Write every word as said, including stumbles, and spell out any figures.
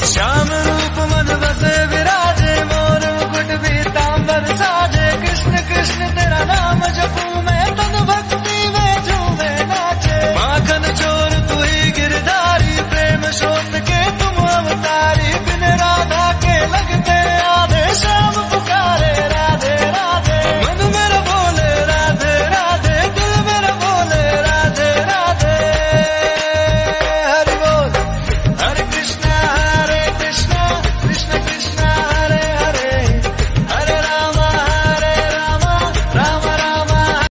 श्याम रूप मन बसे विराजे, मोर मुकुट पीतांबर साजे, कृष्ण कृष्ण तेरा नाम जपूं